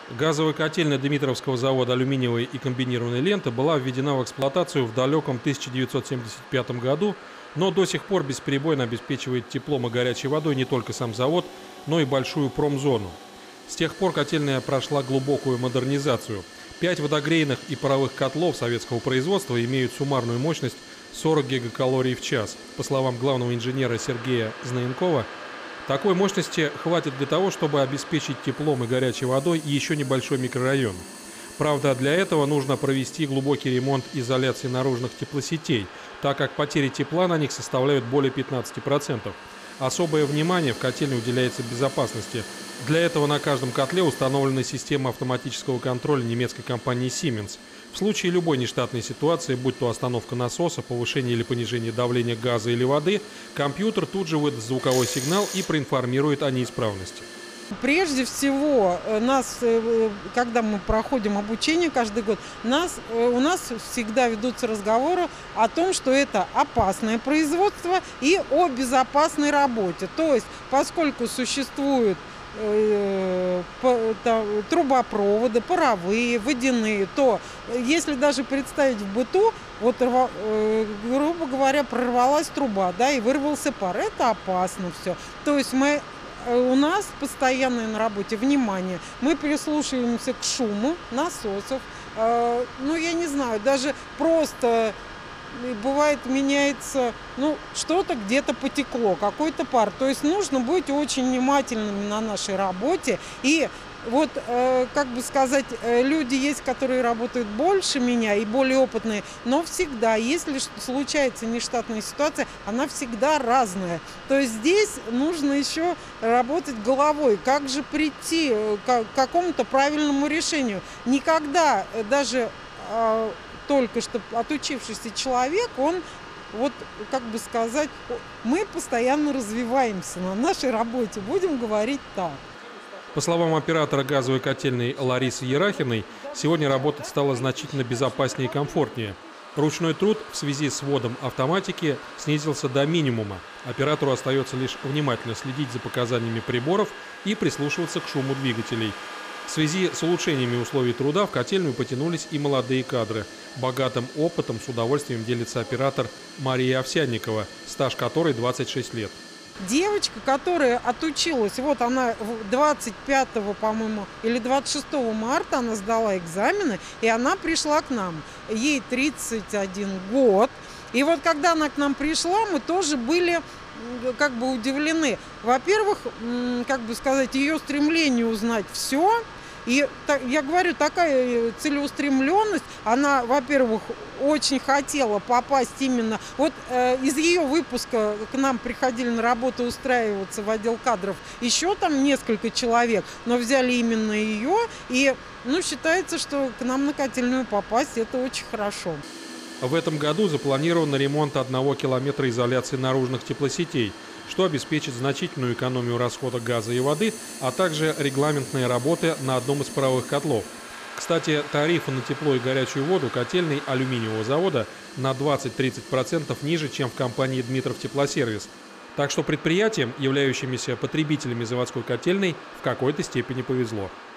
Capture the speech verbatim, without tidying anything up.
Газовая котельная Дмитровского завода алюминиевой и комбинированной ленты была введена в эксплуатацию в далеком тысяча девятьсот семьдесят пятом году, но до сих пор бесперебойно обеспечивает теплом и горячей водой не только сам завод, но и большую промзону. С тех пор котельная прошла глубокую модернизацию. Пять водогрейных и паровых котлов советского производства имеют суммарную мощность сорок гигакалорий в час. По словам главного инженера Сергея Знаенкова, такой мощности хватит для того, чтобы обеспечить теплом и горячей водой еще небольшой микрорайон. Правда, для этого нужно провести глубокий ремонт изоляции наружных теплосетей, так как потери тепла на них составляют более пятнадцати процентов. Особое внимание в котельной уделяется безопасности. Для этого на каждом котле установлена система автоматического контроля немецкой компании Siemens. В случае любой нештатной ситуации, будь то остановка насоса, повышение или понижение давления газа или воды, компьютер тут же выдаст звуковой сигнал и проинформирует о неисправности. Прежде всего, нас, когда мы проходим обучение каждый год, нас, у нас всегда ведутся разговоры о том, что это опасное производство и о безопасной работе. То есть, поскольку существуют э, там, трубопроводы, паровые, водяные, то если даже представить в быту, вот, э, грубо говоря, прорвалась труба, да, и вырвался пар, это опасно все. То есть мы У нас постоянное на работе внимание. Мы прислушиваемся к шуму насосов. Э, ну, я не знаю, даже просто бывает меняется, ну, что-то где-то потекло, какой-то пар. То есть нужно быть очень внимательными на нашей работе. И вот, э, как бы сказать, э, люди есть, которые работают больше меня и более опытные, но всегда, если случается нештатная ситуация, она всегда разная. То есть здесь нужно еще работать головой, как же прийти к какому-то правильному решению. Никогда даже э, только что отучившийся человек, он, вот, как бы сказать, мы постоянно развиваемся на нашей работе, будем говорить так. По словам оператора газовой котельной Ларисы Ерахиной, сегодня работать стало значительно безопаснее и комфортнее. Ручной труд в связи с вводом автоматики снизился до минимума. Оператору остается лишь внимательно следить за показаниями приборов и прислушиваться к шуму двигателей. В связи с улучшениями условий труда в котельную потянулись и молодые кадры. Богатым опытом с удовольствием делится оператор Мария Овсянникова, стаж которой двадцать шесть лет. Девочка, которая отучилась, вот она двадцать пятого, по-моему, или двадцать шестого марта она сдала экзамены, и она пришла к нам. Ей тридцать один год. И вот когда она к нам пришла, мы тоже были как бы удивлены. Во-первых, как бы сказать, ее стремление узнать все. И я говорю, такая целеустремленность, она, во-первых, очень хотела попасть именно, вот э, из ее выпуска к нам приходили на работу устраиваться в отдел кадров еще там несколько человек, но взяли именно ее, и, ну, считается, что к нам на котельную попасть, это очень хорошо. В этом году запланирован ремонт одного километра изоляции наружных теплосетей, что обеспечит значительную экономию расхода газа и воды, а также регламентные работы на одном из паровых котлов. Кстати, тарифы на тепло и горячую воду котельной алюминиевого завода на двадцать-тридцать процентов ниже, чем в компании «Дмитров Теплосервис». Так что предприятиям, являющимися потребителями заводской котельной, в какой-то степени повезло.